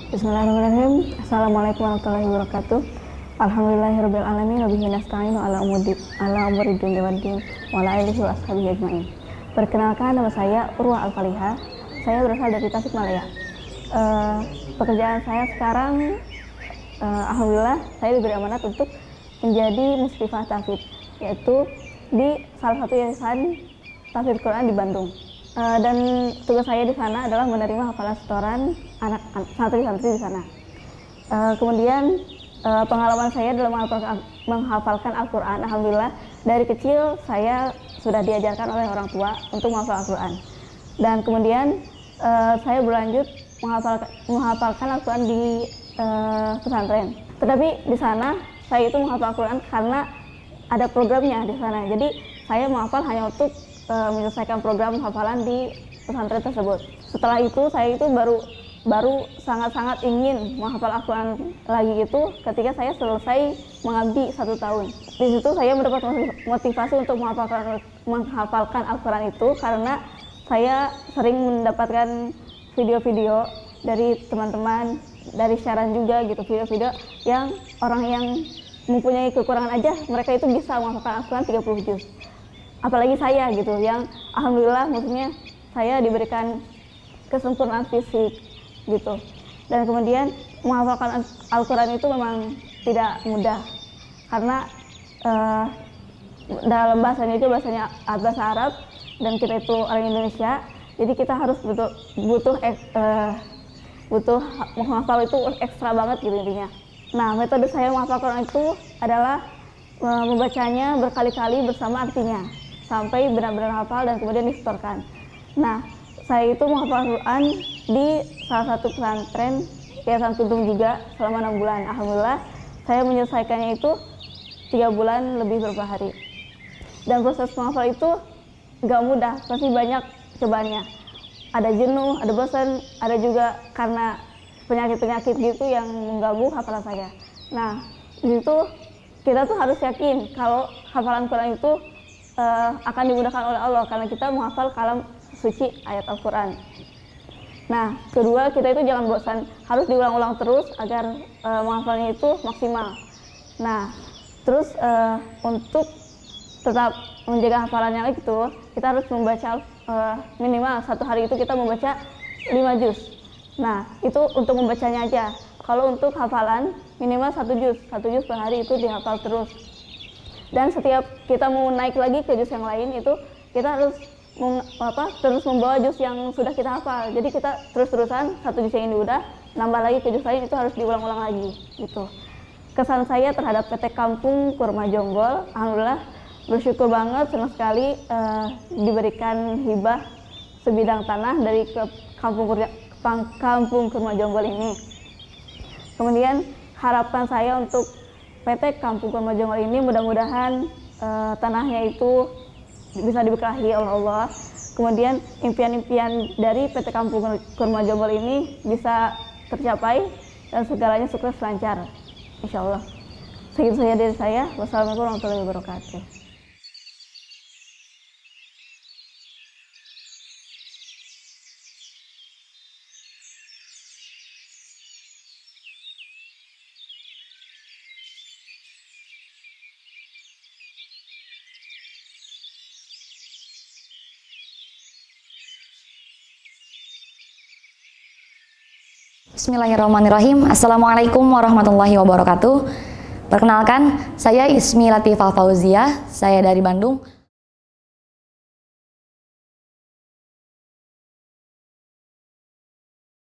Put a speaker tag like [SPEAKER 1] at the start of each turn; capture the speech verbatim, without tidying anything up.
[SPEAKER 1] Bismillahirrahmanirrahim. Assalamualaikum warahmatullahi wabarakatuh. Alhamdulillahirabbil alamin wa bihi nasta'in ala umuri ala umuri dunya waddin wa ala alihi wa ashabihi ajmain. Perkenalkan, nama saya Urwa Al-Faliha. Saya berasal dari Tasikmalaya. Uh, pekerjaan saya sekarang uh, alhamdulillah saya diberi amanat untuk menjadi musyrifah tahfidz, yaitu di salah satu yayasan tahfidz Quran di Bandung. Uh, dan tugas saya di sana adalah menerima hafalan setoran anak santri-santri di sana. Uh, kemudian uh, pengalaman saya dalam menghafalkan, menghafalkan Al-Quran, alhamdulillah dari kecil saya sudah diajarkan oleh orang tua untuk menghafal Al-Quran. Dan kemudian uh, saya berlanjut menghafalkan, menghafalkan Al-Quran di uh, pesantren. Tetapi di sana saya itu menghafal Al-Quran karena ada programnya di sana. Jadi saya menghafal hanya untuk menyelesaikan program hafalan di pesantren tersebut. Setelah itu saya itu baru baru sangat-sangat ingin menghafal Al-Quran lagi itu ketika saya selesai mengabdi satu tahun. Di situ saya mendapat motivasi untuk menghafalkan menghafalkan Al-Quran itu karena saya sering mendapatkan video-video dari teman-teman, dari siaran juga gitu, video-video yang orang yang mempunyai kekurangan aja mereka itu bisa menghafalkan Al-Quran tiga puluh juz. Apalagi saya gitu, yang alhamdulillah maksudnya saya diberikan kesempurnaan fisik gitu. Dan kemudian menghafalkan Al-Quran itu memang tidak mudah karena uh, dalam bahasanya itu bahasanya bahasa Arab dan kita itu orang Indonesia, jadi kita harus butuh butuh uh, butuh menghafal itu ekstra banget gitu intinya. Nah, metode saya menghafal Quran itu adalah uh, membacanya berkali-kali bersama artinya sampai benar-benar hafal dan kemudian disetorkan. Nah, saya itu menghafal Al-Quran di salah satu pesantren Yayasan Tudung juga selama enam bulan. Alhamdulillah, saya menyelesaikannya itu tiga bulan lebih beberapa hari. Dan proses menghafal itu gak mudah, pasti banyak cobaannya. Ada jenuh, ada bosan, ada juga karena penyakit-penyakit gitu yang mengganggu hafalan saya. Nah, di situ kita tuh harus yakin kalau hafalan Quran itu Uh, akan dimudahkan oleh Allah karena kita menghafal kalam suci ayat Al-Quran. Nah, kedua, kita itu jangan bosan, harus diulang-ulang terus agar uh, menghafalnya itu maksimal. Nah, terus uh, untuk tetap menjaga hafalannya itu, kita harus membaca uh, minimal satu hari itu kita membaca lima juz. Nah, itu untuk membacanya aja. Kalau untuk hafalan minimal satu juz, satu juz per hari itu dihafal terus. Dan setiap kita mau naik lagi ke juz yang lain itu kita harus meng, apa, terus membawa juz yang sudah kita hafal. Jadi kita terus-terusan satu juz yang ini udah nambah lagi ke juz lain itu harus diulang-ulang lagi gitu. Kesan saya terhadap P T Kampung Kurma Jonggol, alhamdulillah bersyukur banget, senang sekali uh, diberikan hibah sebidang tanah dari ke Kampung Kampung Kurma Jonggol ini. Kemudian harapan saya untuk P T Kampung Kurma Jonggol ini mudah-mudahan uh, tanahnya itu bisa diberkahi oleh Allah. Kemudian impian-impian dari P T Kampung Kurma Jonggol ini bisa tercapai dan segalanya sukses lancar, insya Allah. Segitu saja dari saya. Wassalamualaikum warahmatullahi wabarakatuh.
[SPEAKER 2] Bismillahirrahmanirrahim. Assalamualaikum warahmatullahi wabarakatuh. Perkenalkan, saya Ismi Latifah Fauzia, saya dari Bandung.